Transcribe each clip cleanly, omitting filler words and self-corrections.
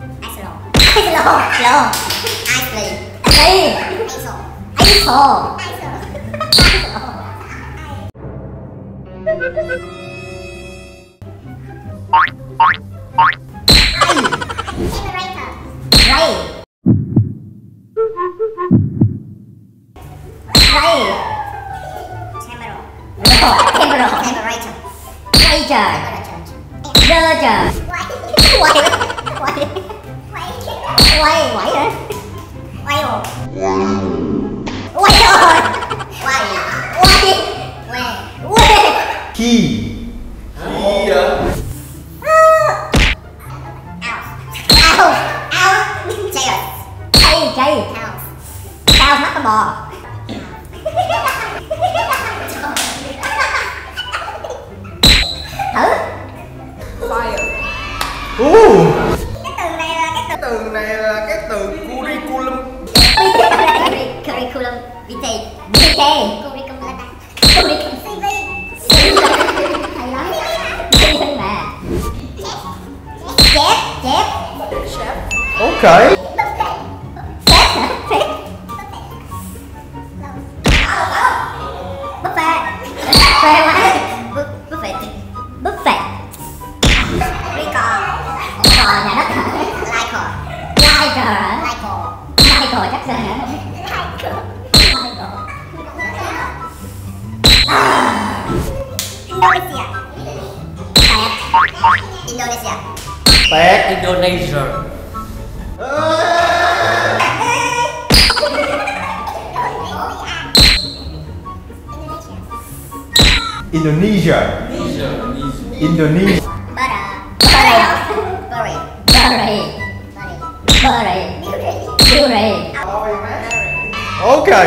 Iceland. Cao mắt con bò. Thử. Fire. Cái từ này là cái từ Curriculum. Curriculum vitae. Curriculum CV. Hay lắm. CV mà. Chép. Chef. Ok. Nhà đất hả? Like chắc sao hả? Indonesia. Tét. Indonesia. Indonesia. Ok.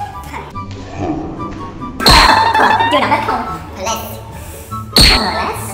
Chưa đọc hết không? Let's